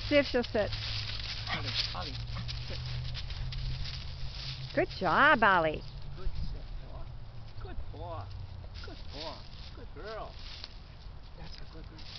see if she'll sit. Ollie, sit. Good job, Ollie. Good sit, boy. Good boy. Good boy. Good girl. That's a good girl.